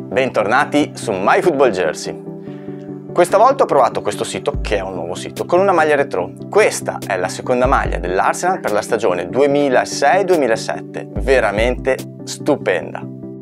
Bentornati su MyFootballJersey. Questa volta ho provato questo sito, che è un nuovo sito, con una maglia retro. Questa è la seconda maglia dell'Arsenal per la stagione 2006-2007, veramente stupenda.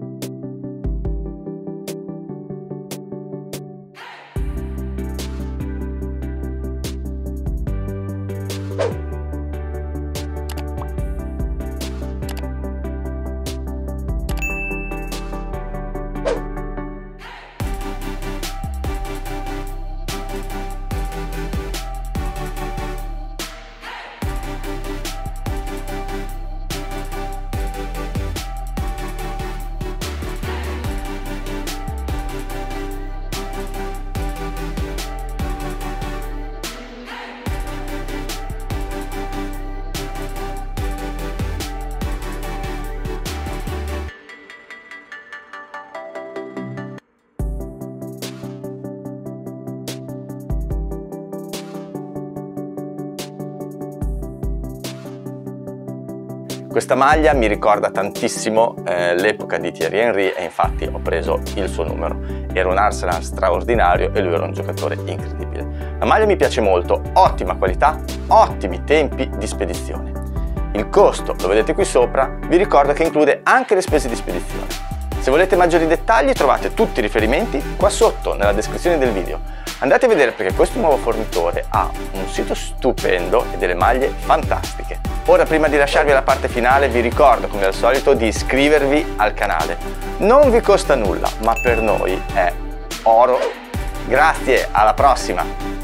Questa maglia mi ricorda tantissimo l'epoca di Thierry Henry e infatti ho preso il suo numero. Era un Arsenal straordinario e lui era un giocatore incredibile. La maglia mi piace molto, ottima qualità, ottimi tempi di spedizione. Il costo lo vedete qui sopra, vi ricordo che include anche le spese di spedizione. Se volete maggiori dettagli trovate tutti i riferimenti qua sotto nella descrizione del video. Andate a vedere perché questo nuovo fornitore ha un sito stupendo e delle maglie fantastiche. Ora, prima di lasciarvi alla parte finale, vi ricordo come al solito di iscrivervi al canale. Non vi costa nulla, ma per noi è oro. Grazie, alla prossima!